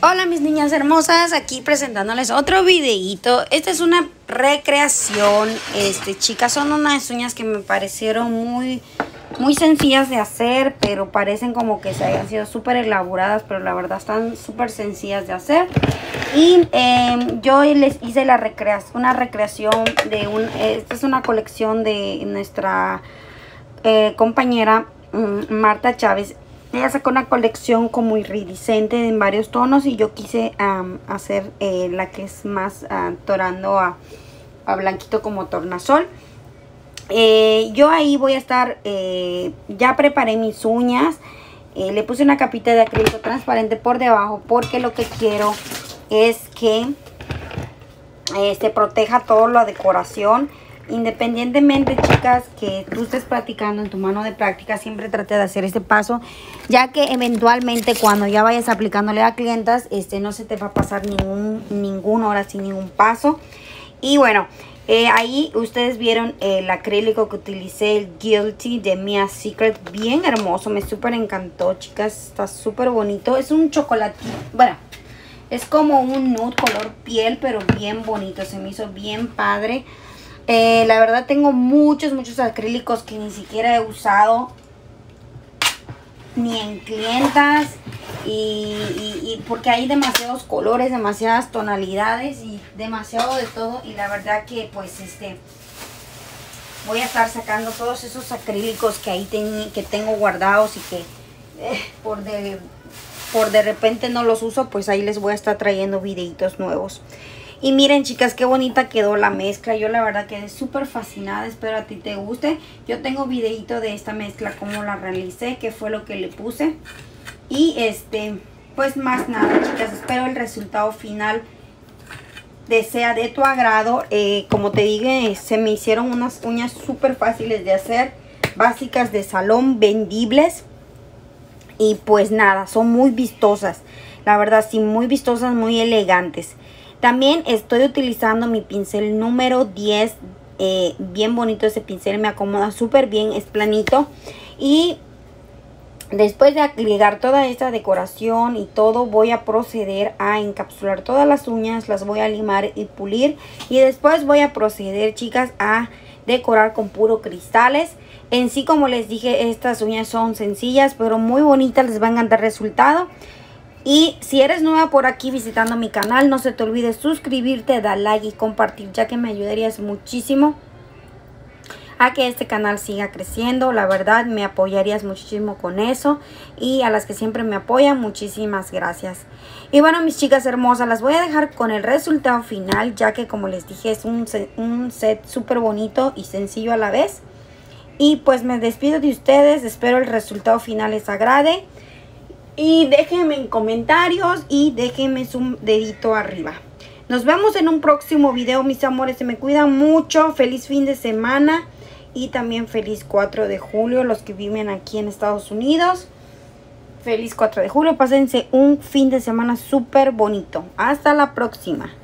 Hola mis niñas hermosas, aquí presentándoles otro videíto. Esta es una recreación, chicas, son unas uñas que me parecieron muy sencillas de hacer, pero parecen como que se hayan sido súper elaboradas, pero la verdad están súper sencillas de hacer. Y yo les hice una recreación de esta es una colección de nuestra compañera Marta Chávez. Ella sacó una colección como iridiscente en varios tonos y yo quise hacer la que es más torando a blanquito como tornasol. Yo ahí voy a estar, ya preparé mis uñas, le puse una capita de acrílico transparente por debajo porque lo que quiero es que se proteja toda la decoración. Independientemente, chicas, que tú estés practicando en tu mano de práctica, siempre trate de hacer este paso, ya que eventualmente cuando ya vayas aplicándole a clientas, no se te va a pasar ninguna hora sin ningún paso. Y bueno, ahí ustedes vieron el acrílico que utilicé, el Guilty de Mia Secret, bien hermoso, me súper encantó, chicas, está súper bonito, es un chocolatito, bueno, es como un nude color piel, pero bien bonito, se me hizo bien padre. La verdad tengo muchos acrílicos que ni siquiera he usado ni en clientas y porque hay demasiados colores, demasiadas tonalidades y demasiado de todo, y la verdad que pues voy a estar sacando todos esos acrílicos que ahí que tengo guardados y que por de repente no los uso, pues ahí les voy a estar trayendo videitos nuevos. Y miren, chicas, qué bonita quedó la mezcla. Yo la verdad quedé súper fascinada. Espero a ti te guste. Yo tengo videito de esta mezcla, cómo la realicé, qué fue lo que le puse. Y pues más nada, chicas. Espero el resultado final sea de tu agrado. Como te dije, se me hicieron unas uñas súper fáciles de hacer. Básicas de salón, vendibles. Y pues nada, son muy vistosas. La verdad, sí, muy vistosas, muy elegantes. También estoy utilizando mi pincel número 10, bien bonito ese pincel, me acomoda súper bien, es planito. Y después de agregar toda esta decoración y todo, voy a proceder a encapsular todas las uñas, las voy a limar y pulir. Y después voy a proceder, chicas, a decorar con puro cristales. En sí, como les dije, estas uñas son sencillas, pero muy bonitas, les va a encantar el resultado. Y si eres nueva por aquí visitando mi canal, no se te olvide suscribirte, dar like y compartir, ya que me ayudarías muchísimo a que este canal siga creciendo. La verdad, me apoyarías muchísimo con eso. Y a las que siempre me apoyan, muchísimas gracias. Y bueno, mis chicas hermosas, las voy a dejar con el resultado final, ya que como les dije, es un set súper bonito y sencillo a la vez. Y pues me despido de ustedes, espero el resultado final les agrade. Y déjenme en comentarios y déjenme su dedito arriba. Nos vemos en un próximo video, mis amores. Se me cuidan mucho. Feliz fin de semana. Y también feliz 4 de julio. Los que viven aquí en Estados Unidos. Feliz 4 de julio. Pásense un fin de semana súper bonito. Hasta la próxima.